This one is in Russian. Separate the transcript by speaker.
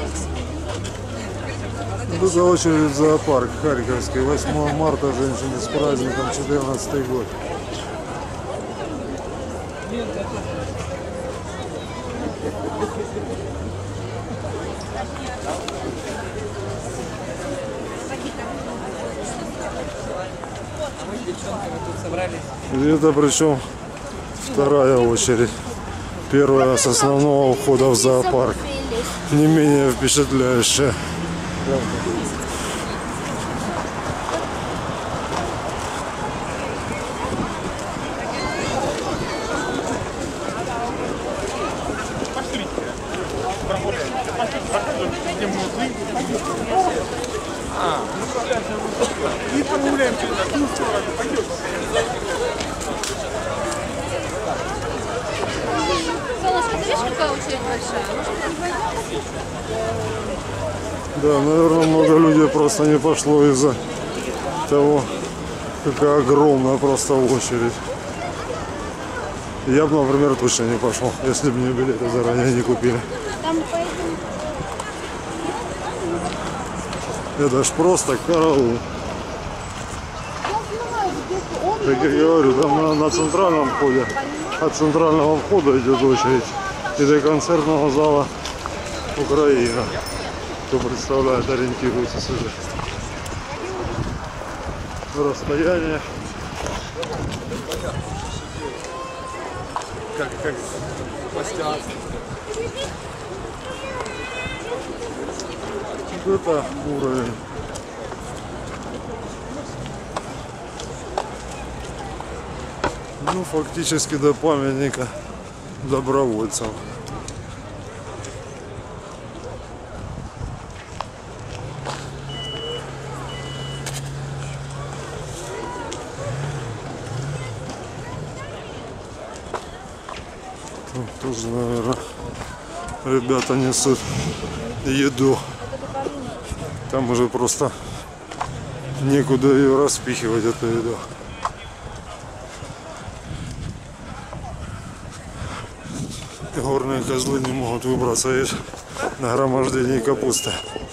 Speaker 1: Это очередь в зоопарк Харьковский. 8 марта женщины с праздником, 14 год. Это причем вторая очередь. Первая с основного входа в зоопарк. Не менее впечатляющая.
Speaker 2: И прогуляемся на ту сторону. Пойдем.
Speaker 3: Солнышко, ты видишь, какая очередь большая?
Speaker 1: Да, наверное, много людей просто не пошло из-за того, какая огромная просто очередь. Я бы, например, точно не пошел, если бы мне билеты заранее не купили. Это ж просто караул. Как я говорю, там на центральном входе, от центрального входа идет очередь и до концертного зала Украина. Кто представляет, ориентируется сюда. Расстояние. Как пластианцы. Это уровень. Ну, фактически до памятника добровольцам. Тут тоже, наверное, ребята несут еду. Там уже просто некуда ее распихивать, эту еду. Горные козлы не могут выбраться из нагромождения капусты.